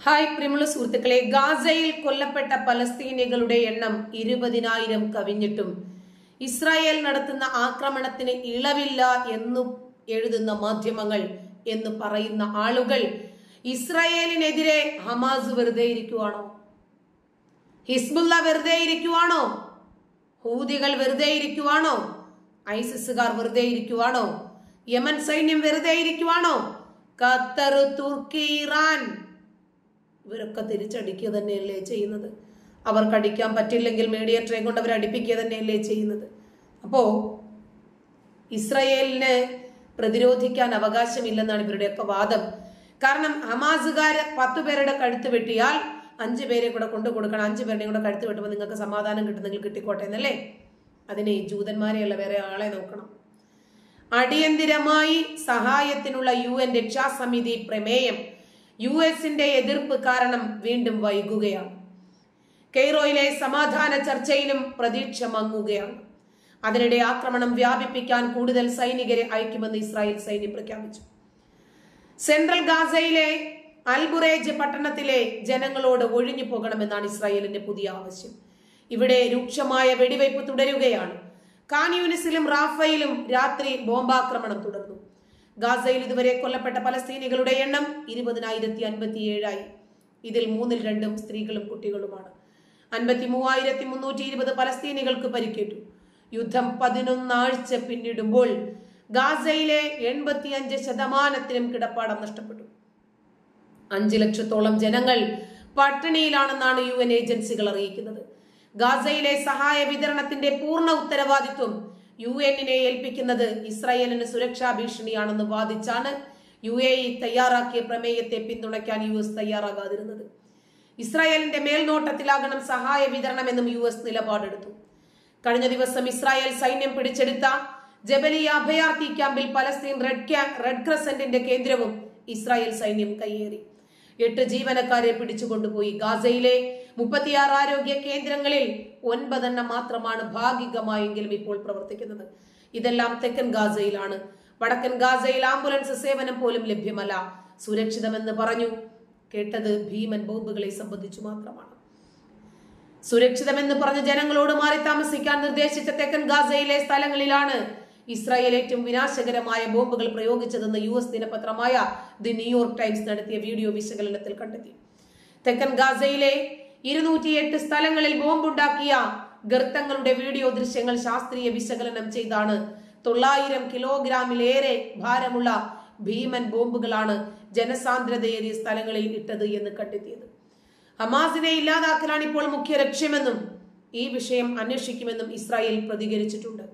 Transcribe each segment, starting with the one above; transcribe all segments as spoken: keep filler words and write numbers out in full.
Hi പ്രിയമുള്ള സുഹൃത്തുക്കളെ, ഗാസയിൽ കൊല്ലപ്പെട്ട പലസ്തീനികളുടെ എണ്ണം ഇരുപതിനായിരം കവിഞ്ഞിട്ടും ഇസ്രായേൽ നടത്തുന്ന ആക്രമണത്തിന് ഇളവില്ല എന്നു എഴുതുന്ന മാധ്യമങ്ങൾ എന്ന് പറയുന്ന ആളുകൾ ഇസ്രായേലിനെതിരെ ഹമാസ് വെറുതെ ഇരിക്കുവാണോ? ഹിസ്ബുള്ള വെറുതെ ഇരിക്കുവാണോ? ഹൂതികൾ വെറുതെ ഇരിക്കുവാണോ? ഐസിസുകാർ വെറുതെ ഇരിക്കുവാണോ? യമൻ സൈന്യം വെറുതെ ഇരിക്കുവാണോ? ഖത്തർ, തുർക്കി, ഇറാൻ ഇവരൊക്കെ തിരിച്ചടിക്കുക തന്നെയല്ലേ ചെയ്യുന്നത്? അവർക്ക് അടിക്കാൻ പറ്റില്ലെങ്കിൽ മീഡിയേറ്ററെ കൊണ്ട് അവർ അടിപ്പിക്കുക തന്നെയല്ലേ ചെയ്യുന്നത്? അപ്പോ ഇസ്രായേലിന് പ്രതിരോധിക്കാൻ അവകാശമില്ലെന്നാണ് ഇവരുടെയൊക്കെ വാദം. കാരണം ഹമാസുകാര് പത്തു പേരുടെ കഴുത്ത് വെട്ടിയാൽ അഞ്ചു പേരെ കൂടെ കൊണ്ടു കൊടുക്കണം, അഞ്ചു പേരുടെയും കൂടെ കഴുത്ത് വെട്ടുമ്പോൾ നിങ്ങൾക്ക് സമാധാനം കിട്ടുന്നെങ്കിൽ കിട്ടിക്കോട്ടെ എന്നല്ലേ? അതിനെ ജൂതന്മാരെയല്ല വേറെ ആളെ നോക്കണം. അടിയന്തിരമായി സഹായത്തിനുള്ള യു എൻ രക്ഷാസമിതി പ്രമേയം യു എസിന്റെ എതിർപ്പ് കാരണം വീണ്ടും വൈകുകയാണ്. കെയ്റോയിലെ സമാധാന ചർച്ചയിലും പ്രതീക്ഷ മങ്ങുകയാണ്. അതിനിടെ ആക്രമണം വ്യാപിപ്പിക്കാൻ കൂടുതൽ സൈനികരെ അയക്കുമെന്ന് ഇസ്രായേൽ സൈന്യം പ്രഖ്യാപിച്ചു. സെൻട്രൽ ഗാസയിലെ അൽബുറേജ് പട്ടണത്തിലെ ജനങ്ങളോട് ഒഴിഞ്ഞു പോകണമെന്നാണ് ഇസ്രായേലിന്റെ പുതിയ ആവശ്യം. ഇവിടെ രൂക്ഷമായ വെടിവയ്പ് തുടരുകയാണ്. ഖാൻ യൂനിസിലും റാഫയിലും രാത്രി ബോംബാക്രമണം തുടർന്നു. ഗാസയിൽ ഇതുവരെ കൊല്ലപ്പെട്ട പലസ്തീനികളുടെ എണ്ണം ഇരുപതിനായിരത്തി അൻപത്തി ഏഴായി. ഇതിൽ മൂന്നിൽ രണ്ടും സ്ത്രീകളും കുട്ടികളുമാണ്. അൻപത്തി മൂവായിരത്തി മുന്നൂറ്റി ഇരുപത് പലസ്തീനികൾക്ക് പരിക്കേറ്റു. യുദ്ധം പതിനൊന്നാഴ്ച പിന്നിടുമ്പോൾ ഗാസയിലെ എൺപത്തി അഞ്ച് ശതമാനത്തിനും കിടപ്പാടം നഷ്ടപ്പെട്ടു. അഞ്ചു ലക്ഷത്തോളം ജനങ്ങൾ പട്ടിണിയിലാണെന്നാണ് യു എൻ ഏജൻസികൾ അറിയിക്കുന്നത്. ഗാസയിലെ സഹായ വിതരണത്തിന്റെ പൂർണ്ണ ഉത്തരവാദിത്വം യു എന്നിനെ ഏൽപ്പിക്കുന്നത് ഇസ്രായേലിന് സുരക്ഷാ ഭീഷണിയാണെന്ന് വാദിച്ചാണ് യു എ ഇ തയ്യാറാക്കിയ പ്രമേയത്തെ പിന്തുണയ്ക്കാൻ യു എസ് തയ്യാറാകാതിരുന്നത്. ഇസ്രായേലിന്റെ മേൽനോട്ടത്തിലാകണം സഹായ വിതരണമെന്നും യു എസ് നിലപാടെടുത്തു. കഴിഞ്ഞ ദിവസം ഇസ്രായേൽ സൈന്യം പിടിച്ചെടുത്ത ജബലിയ അഭയാർത്ഥി ക്യാമ്പിൽ പലസ്തീൻ റെഡ് ക്യാമ്പ് റെഡ് ക്രസന്റിന്റെ കേന്ദ്രവും ഇസ്രായേൽ സൈന്യം കയ്യേറി. എട്ട് ജീവനക്കാരെ പിടിച്ചുകൊണ്ടുപോയി. ഗാസയിലെ മുപ്പത്തിയാറ് ആരോഗ്യ കേന്ദ്രങ്ങളിൽ ഒൻപതെണ്ണം മാത്രമാണ് ഭാഗികമായെങ്കിലും ഇപ്പോൾ പ്രവർത്തിക്കുന്നത്. ഇതെല്ലാം തെക്കൻ ഗാസയിലാണ്. വടക്കൻ ഗാസയിൽ ആംബുലൻസ് സേവനം പോലും ലഭ്യമല്ല. സുരക്ഷിതമെന്ന് പറഞ്ഞു കേട്ടത് ഭീമൻ ബോംബുകളെ സംബന്ധിച്ചു മാത്രമാണ്. സുരക്ഷിതമെന്ന് പറഞ്ഞ് ജനങ്ങളോട് മാറി താമസിക്കാൻ നിർദ്ദേശിച്ച തെക്കൻ ഗാസയിലെ സ്ഥലങ്ങളിലാണ് ഇസ്രായേൽ ഏറ്റവും വിനാശകരമായ ബോംബുകൾ പ്രയോഗിച്ചതെന്ന് യു എസ് ദിനപത്രമായ ദി ന്യൂയോർക്ക് ടൈംസ് നടത്തിയ വീഡിയോ വിശകലനത്തിൽ കണ്ടെത്തി. തെക്കൻ ഗാസയിലെ ഇരുന്നൂറ്റി എട്ട് സ്ഥലങ്ങളിൽ ബോംബുണ്ടാക്കിയ ഗർത്തങ്ങളുടെ വീഡിയോ ദൃശ്യങ്ങൾ ശാസ്ത്രീയ വിശകലനം ചെയ്താണ് തൊള്ളായിരം കിലോഗ്രാമിലേറെ ഭാരമുള്ള ഭീമൻ ബോംബുകളാണ് ജനസാന്ദ്രതയേറിയ സ്ഥലങ്ങളിൽ ഇട്ടത് എന്ന് കണ്ടെത്തിയത്. ഹമാസിനെ ഇല്ലാതാക്കലാണ് ഇപ്പോൾ മുഖ്യ ലക്ഷ്യമെന്നും ഈ വിഷയം അന്വേഷിക്കുമെന്നും ഇസ്രായേൽ പ്രതികരിച്ചിട്ടുണ്ട്.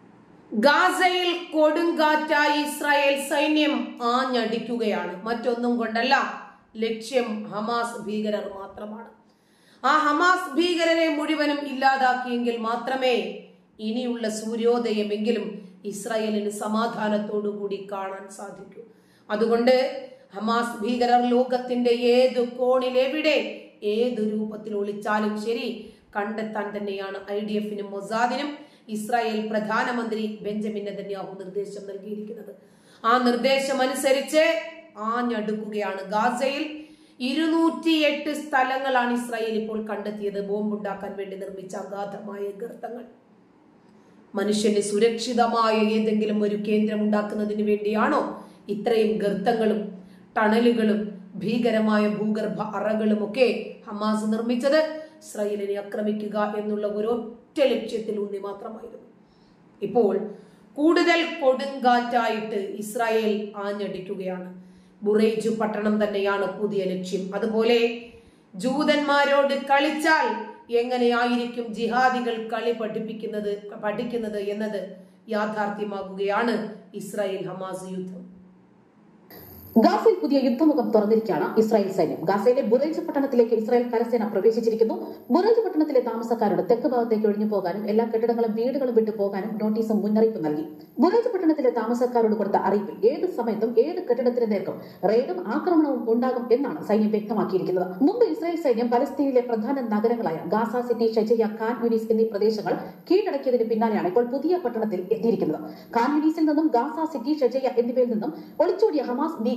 ഗാസയിൽ കൊടുങ്കാറ്റായി ഇസ്രായേൽ സൈന്യം ആഞ്ഞടിക്കുകയാണ്. മറ്റൊന്നും കൊണ്ടല്ല, ലക്ഷ്യം ഹമാസ് ഭീകരർ മാത്രമാണ്. ആ ഹമാസ് ഭീകരരെ മുഴുവനും ഇല്ലാതാക്കിയെങ്കിൽ മാത്രമേ ഇനിയുള്ള സൂര്യോദയമെങ്കിലും ഇസ്രായേലിന് സമാധാനത്തോടുകൂടി കാണാൻ സാധിക്കൂ. അതുകൊണ്ട് ഹമാസ് ഭീകരർ ലോകത്തിന്റെ ഏത് കോണിൽ എവിടെ ഏത് രൂപത്തിൽ ഒളിച്ചാലും ശരി കണ്ടെത്താൻ തന്നെയാണ് ഐ ഡി എഫിനും മൊസാദിനും ഇസ്രായേൽ പ്രധാനമന്ത്രി ബെഞ്ചമിൻ നെതന്യാഹു നിർദ്ദേശം നൽകിയിരിക്കുന്നത്. ആ നിർദ്ദേശം അനുസരിച്ച് ആഞ്ഞടുക്കുകയാണ്. ഗാസയിൽ ഇരുന്നൂറ്റി എട്ട് സ്ഥലങ്ങളാണ് ഇസ്രായേൽ ഇപ്പോൾ കണ്ടെത്തിയത്. ബോംബുണ്ടാക്കാൻ വേണ്ടി നിർമ്മിച്ച അഗാധമായ ഗർത്തങ്ങൾ. മനുഷ്യന് സുരക്ഷിതമായ ഏതെങ്കിലും ഒരു കേന്ദ്രം ഉണ്ടാക്കുന്നതിന് വേണ്ടിയാണോ ഇത്രയും ഗർത്തങ്ങളും ടണലുകളും ഭീകരമായ ഭൂഗർഭ അറകളും ഒക്കെ ഹമാസ് നിർമ്മിച്ചത്? ഇസ്രായേലിനെ ആക്രമിക്കുക എന്നുള്ള ഒരൊറ്റ ലക്ഷ്യത്തിൽ ഊന്നി മാത്രമായിരുന്നു. ഇപ്പോൾ കൂടുതൽ കൊടുങ്കാറ്റായിട്ട് ഇസ്രായേൽ ആഞ്ഞടിക്കുകയാണ്. ബുറേജ് പട്ടണം തന്നെയാണ് പുതിയ ലക്ഷ്യം. അതുപോലെ ജൂതന്മാരോട് കളിച്ചാൽ എങ്ങനെയായിരിക്കും ജിഹാദികൾ കളി പഠിപ്പിക്കുന്നത് പഠിക്കുന്നത് എന്നത് യാഥാർത്ഥ്യമാകുകയാണ് ഇസ്രായേൽ ഹമാസ് യുദ്ധം. ഗാസയിൽ പുതിയ യുദ്ധമുഖം തുറന്നിരിക്കുകയാണ് ഇസ്രായേൽ സൈന്യം. ഗാസയിലെ ബുറേജ് പട്ടണത്തിലേക്ക് ഇസ്രായേൽ കരസേന പ്രവേശിച്ചിരിക്കുന്നു. ബുറേജ് പട്ടണത്തിലെ താമസക്കാരോട് തെക്ക് ഭാഗത്തേക്ക് ഒഴിഞ്ഞു പോകാനും എല്ലാ കെട്ടിടങ്ങളും വീടുകളും വിട്ടു പോകാനും നോട്ടീസും മുന്നറിയിപ്പ് നൽകി. ബുറേജ് പട്ടണത്തിലെ താമസക്കാരോട് കൊടുത്ത അറിയിപ്പിൽ ഏത് സമയത്തും ഏത് കെട്ടിടത്തിന് നേർക്കും റെയ്ഡും ആക്രമണവും ഉണ്ടാകും എന്നാണ് സൈന്യം വ്യക്തമാക്കിയിരിക്കുന്നത്. മുമ്പ് ഇസ്രായേൽ സൈന്യം പലസ്തീനിലെ പ്രധാന നഗരങ്ങളായ Gaza city, Shejaiya, Khan Younis എന്നീ പ്രദേശങ്ങൾ കീഴടക്കിയതിന് പിന്നാലെയാണ് ഇപ്പോൾ പുതിയ പട്ടണത്തിൽ എത്തിയിരിക്കുന്നത്. ഖാൻ യൂനിസിൽ നിന്നും ഗാസ സിറ്റി, ഷജയ എന്നിവയിൽ നിന്നും ഒളിച്ചോടിയ ഹമാസ് ഭീകരർ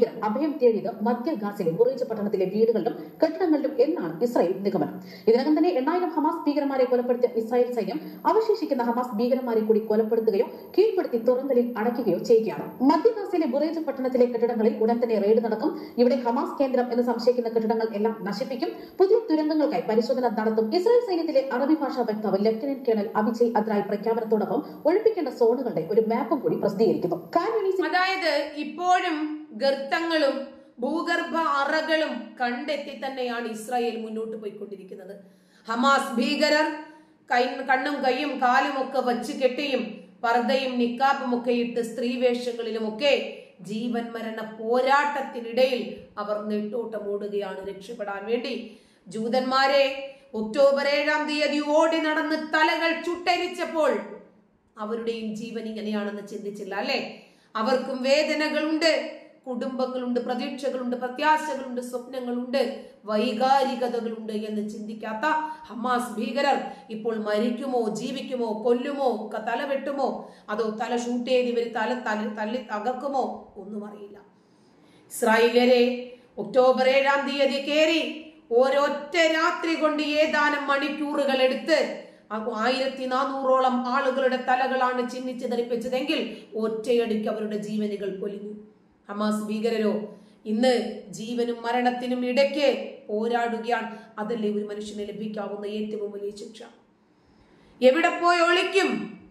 ഭീകരർ അഭയം തേടിയത് മധ്യ ഗാസയിലെ ബുറൈജ് പട്ടണത്തിലെ വീടുകളിലും കെട്ടിടങ്ങളിലും എന്നാണ് ഇസ്രായേൽ നിഗമനം. ഇതിനകം തന്നെ എണ്ണായിരം ഹമാസ് ഭീകരന്മാരെ കൊലപ്പെടുത്തിയ ഇസ്രായേൽ സൈന്യം അവശേഷിക്കുന്ന ഹമാസ് ഭീകരന്മാരെ കൂടി കൊലപ്പെടുത്തുകയോ കീഴ്പ്പെടുത്തി തുറങ്കലിൽ അടയ്ക്കുകയോ ചെയ്യുകയാണ്. മധ്യ ഗാസയിലെ ബുറൈജ് പട്ടണത്തിലെ കെട്ടിടങ്ങളിൽ ഉടൻ തന്നെ റെയ്ഡ് നടക്കും. ഇവിടെ ഹമാസ് കേന്ദ്രം എന്ന് സംശയിക്കുന്ന കെട്ടിടങ്ങൾ എല്ലാം നശിപ്പിക്കും. പുതിയ തുരങ്കങ്ങൾക്കായി പരിശോധന നടത്തും. ഇസ്രായേൽ സൈന്യത്തിലെ അറബി ഭാഷാ വക്താവ് ലഫ്റ്റനന്റ് കേണൽ അവിജയ് അദ്രായ് പ്രഖ്യാപനത്തോടൊപ്പം ഒഴിപ്പിക്കേണ്ട സോണുകളുടെ ഒരു മാപ്പും കൂടി പ്രസിദ്ധീകരിക്കുന്നു. അതായത് ഇപ്പോഴും ഗർത്തങ്ങളും ഭൂഗർഭ അറകളും കണ്ടെത്തി തന്നെയാണ് ഇസ്രായേൽ മുന്നോട്ട് പോയിക്കൊണ്ടിരിക്കുന്നത്. ഹമാസ് ഭീകരർ കൈ കണ്ണും കൈയും കാലും ഒക്കെ വച്ച് കെട്ടിയും പർദ്ദയും നിക്കാബും ഒക്കെ ഇട്ട് സ്ത്രീവേഷങ്ങളിലുമൊക്കെ ജീവൻ മരണ പോരാട്ടത്തിനിടയിൽ അവർ നെട്ടോട്ടമോടുകയാണ് രക്ഷപ്പെടാൻ വേണ്ടി. ജൂതന്മാരെ ഒക്ടോബർ ഏഴാം തീയതി ഓടി നടന്ന് തലകൾ ചുട്ടരിച്ചപ്പോൾ അവരുടെയും ജീവൻ ഇങ്ങനെയാണെന്ന് ചിന്തിച്ചില്ല അല്ലെ? അവർക്കും വേദനകളുണ്ട്, കുടുംബങ്ങളുണ്ട്, പ്രതീക്ഷകളുണ്ട്, പ്രത്യാശകളുണ്ട്, സ്വപ്നങ്ങളുണ്ട്, വൈകാരികതകളുണ്ട് എന്ന് ചിന്തിക്കാത്ത ഹമാസ് ഭീകരർ ഇപ്പോൾ മരിക്കുമോ, ജീവിക്കുമോ, കൊല്ലുമോ, തല വെട്ടുമോ, അതോ തല ഷൂട്ട് ചെയ്ത് ഇവർ തല തല തല്ലി തകർക്കുമോ ഒന്നും അറിയില്ല. ഇസ്രായേലിലെ ഒക്ടോബർ ഏഴാം തീയതി കയറി ഒരൊറ്റ രാത്രി കൊണ്ട് ഏതാനും മണിക്കൂറുകൾ എടുത്ത് ആയിരത്തി നാനൂറോളം ആളുകളുടെ തലകളാണ് ചിഹ്നിച്ച് ധരിപ്പിച്ചതെങ്കിൽ ഒറ്റയടിക്ക് അവരുടെ ജീവനുകൾ പൊലിഞ്ഞു. ഹമാസ് ഭീകരരോ ഇന്ന് ജീവനും മരണത്തിനും ഇടയ്ക്ക് പോരാടുകയാണ്. അതല്ലേ ഒരു മനുഷ്യന് ലഭിക്കാവുന്ന ഏറ്റവും വലിയ ശിക്ഷ. എവിടെ പോയി ഒളിക്കും?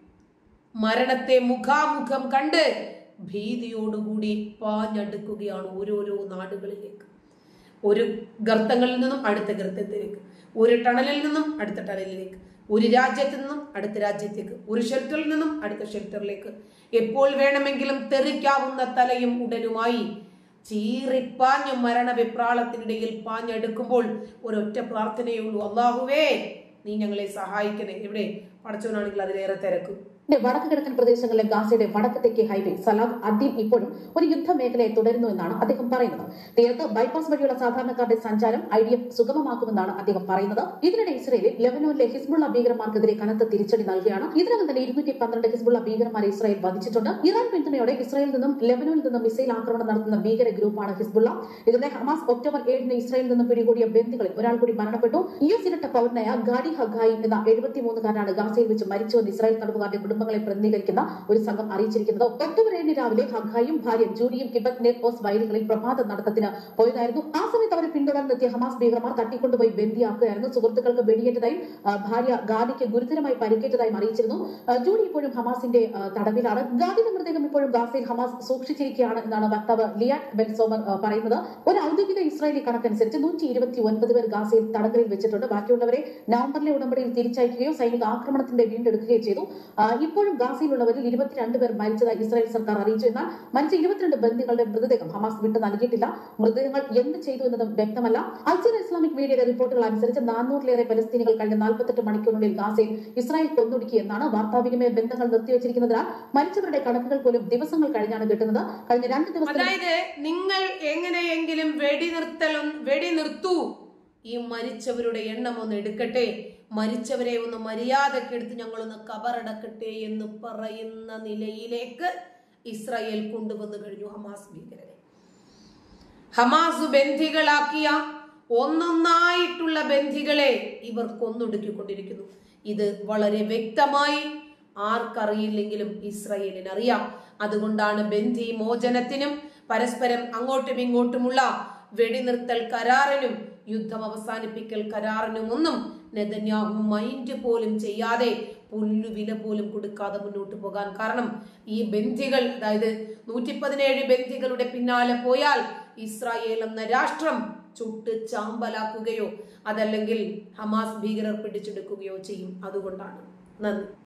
മരണത്തെ മുഖാമുഖം കണ്ട് ഭീതിയോടുകൂടി പാഞ്ഞടുക്കുകയാണ് ഓരോരോ നാടുകളിലേക്ക്. ഒരു ഗർത്തങ്ങളിൽ നിന്നും അടുത്ത ഗർത്തത്തിലേക്ക്, ഒരു ടണലിൽ നിന്നും അടുത്ത ടണലിലേക്ക്, ഒരു രാജ്യത്ത് നിന്നും അടുത്ത രാജ്യത്തേക്ക്, ഒരു ഷെൽട്ടറിൽ നിന്നും അടുത്ത ഷെൽട്ടറിലേക്ക്. എപ്പോൾ വേണമെങ്കിലും തെറിക്കാവുന്ന തലയും ഉടനുമായി ചീറിപ്പാഞ്ഞു മരണവിപ്രാളത്തിനിടയിൽ പാഞ്ഞെടുക്കുമ്പോൾ ഒരൊറ്റ പ്രാർത്ഥനയേ ഉള്ളൂ, അല്ലാഹുവേ നീ ഞങ്ങളെ സഹായിക്കണേ. എവിടെ പടച്ചവനാണെങ്കിൽ അതിലേറെ തിരക്കും. വടക്ക് കിഴക്കൻ പ്രദേശങ്ങളിലെ ഗാസയുടെ വടക്ക് തെക്കേ ഹൈവേ സലാം അദ്ദീൻ ഇപ്പോഴും ഒരു യുദ്ധമേഖലയെ തുടരുന്നു എന്നാണ് അദ്ദേഹം പറയുന്നത്. തീരത്ത് ബൈപ്പാസ് വഴിയുള്ള സാധാരണക്കാരുടെ സഞ്ചാരം ഐ ഡി എഫ് സുഗമമാക്കുമെന്നാണ് അദ്ദേഹം പറയുന്നത്. ഇതിനിടെ ഇസ്രയേലിൽ ലെബനോനിലെ ഹിസ്ബുള്ള ഭീകരന്മാർക്കെതിരെ കനത്ത തിരിച്ചടി നൽകുകയാണ്. ഇതിനകം തന്നെ ഇരുന്നൂറ്റി പന്ത്രണ്ട് ഹിസ്ബുള്ള ഭീകരന്മാരെ ഇസ്രായേൽ വധിച്ചിട്ടുണ്ട്. ഇറാൻ പിന്തുണയോടെ ഇസ്രായേലിൽ നിന്നും ലെബനോനിൽ നിന്നും മിസൈൽ ആക്രമണം നടത്തുന്ന ഭീകര ഗ്രൂപ്പാണ് ഹിസ്ബുള്ള. ഇതിന്റെ ഹമാസ് ഒക്ടോബർ ഏഴിന് ഇസ്രായേലിൽ നിന്നും പിടികൂടിയ ബന്ദികളിൽ ഒരാൾ കൂടി മരണപ്പെട്ടു. യു എസ് ഇരട്ട പൗരനായ ഗാഡി ഹഗായി എന്ന എഴുപത്തിമൂന്നുകാരനാണ് ഗാസയിൽ വെച്ച് മരിച്ചുവെന്ന് ഇസ്രായേൽ തടവുകാരുടെ കുടുംബങ്ങളെ പ്രതിനിധീകരിക്കുന്ന ഒരു സംഘം അറിയിച്ചിരിക്കുന്നത്. ഒക്ടോബർ ഏഴിന് രാവിലെ ഹഗായും ഭാര്യയും ജൂഡിയും കിബറ്റ് നെറ്റ്പോസ് വയലുകളിൽ പ്രഭാത നടത്തത്തിന് പോയതായിരുന്നു. ആ സമയത്ത് അവരെ പിന്തുടർന്നെത്തിയ ഹമാസ് ഭീകരന്മാർ തട്ടിക്കൊണ്ടുപോയി ബന്ദിയാക്കുകയായിരുന്നു. സുഹൃത്തുക്കൾക്ക് വെടിയേറ്റതായും ഭാര്യ ഗാദിക്ക് ഗുരുതരമായി പരിക്കേറ്റതായും അറിയിച്ചിരുന്നു. ജൂഡി ഇപ്പോഴും ഹമാസിന്റെ തടവിലാണ്. ഗാദിയുടെ മൃതദേഹം ഇപ്പോഴും ഗാസയിൽ ഹമാസ് സൂക്ഷിച്ചിരിക്കുകയാണ് എന്നാണ് വക്താവ് ലിയാറ്റ് ബെൻ സോമർ പറയുന്നത്. ഒരു ഔദ്യോഗിക ഇസ്രായേലി കണക്കനുസരിച്ച് നൂറ്റി ഇരുപത്തി ഒൻപത് പേർ ഗാസയിൽ തടങ്കലിൽ വെച്ചിട്ടുണ്ട്. ബാക്കിയുള്ളവരെ നവംബറിലെ ഉടമ്പടിയിൽ തിരിച്ചയക്കുകയോ സൈനിക ആക്രമണത്തിന്റെ വീണ്ടെടുക്കുകയോ ചെയ്തു. ഇപ്പോഴും ഗാസയിലുള്ളവരിൽ ഇരുപത്തിരണ്ട് പേർ മരിച്ചതായി ഇസ്രായേൽ സർക്കാർ അറിയിച്ചു. എന്നാൽ മരിച്ച ഇരുപത്തിരണ്ട് ബന്ദികളുടെ മൃതദേഹം ഹമാസ് വിട്ടു നൽകിയിട്ടില്ല. മൃതദേഹങ്ങൾ എന്ത് ചെയ്തു എന്നതും വ്യക്തമല്ല. അൽജീറ ഇസ്ലാമിക് മീഡിയയുടെ റിപ്പോർട്ടുകൾ അനുസരിച്ച് നാനൂറിലേറെ പലസ്തീനികൾ കഴിഞ്ഞ നാൽപ്പത്തെട്ട് മണിക്കൂറിനുള്ളിൽ ഗാസയിൽ ഇസ്രായേൽ കൊന്നൊടുക്കി എന്നാണ്. വാർത്താവിനിമയ ബന്ധങ്ങൾ നിർത്തിവെച്ചിരിക്കുന്നതിനാൽ മരിച്ചവരുടെ കണക്കുകൾ പോലും ദിവസങ്ങൾ കഴിഞ്ഞാണ് കിട്ടുന്നത്. കഴിഞ്ഞ രണ്ട് ദിവസം അതായത് നിങ്ങൾ എങ്ങനെയെങ്കിലും വെടിനിർത്തലും വെടി നിർത്തൂ, ഈ മരിച്ചവരുടെ എണ്ണം ഒന്ന് എടുക്കട്ടെ, മരിച്ചവരെ ഒന്ന് മര്യാദക്കെടുത്ത് ഞങ്ങളൊന്ന് കബറടക്കട്ടെ എന്ന് പറയുന്ന നിലയിലേക്ക് ഇസ്രായേൽ കൊണ്ടുവന്നു കഴിഞ്ഞു ഹമാസ് ഭീകരരെ. ഹമാസ് ബന്ധികളാക്കിയ ഒന്നൊന്നായിട്ടുള്ള ബന്ധികളെ ഇവർ കൊന്നൊടുക്കിക്കൊണ്ടിരിക്കുന്നു. ഇത് വളരെ വ്യക്തമായി ആർക്കറിയില്ലെങ്കിലും ഇസ്രായേലിന് അറിയാം. അതുകൊണ്ടാണ് ബന്ദി മോചനത്തിനും പരസ്പരം അങ്ങോട്ടും ഇങ്ങോട്ടുമുള്ള വെടിനിർത്തൽ കരാറിനും യുദ്ധം അവസാനിപ്പിക്കൽ കരാറിനും ഒന്നും നെതന്യാഹു മൈൻഡ് പോലും ചെയ്യാതെ പുല്ലുവില പോലും കൊടുക്കാതെ മുന്നോട്ട് പോകാൻ കാരണം ഈ ബന്ധികൾ, അതായത് നൂറ്റി പതിനേഴ് ബന്ധികളുടെ പിന്നാലെ പോയാൽ ഇസ്രായേൽ എന്ന രാഷ്ട്രം ചുട്ട് ചാമ്പലാക്കുകയോ അതല്ലെങ്കിൽ ഹമാസ് ഭീകരർ പിടിച്ചെടുക്കുകയോ ചെയ്യും. അതുകൊണ്ടാണ്. നന്ദി.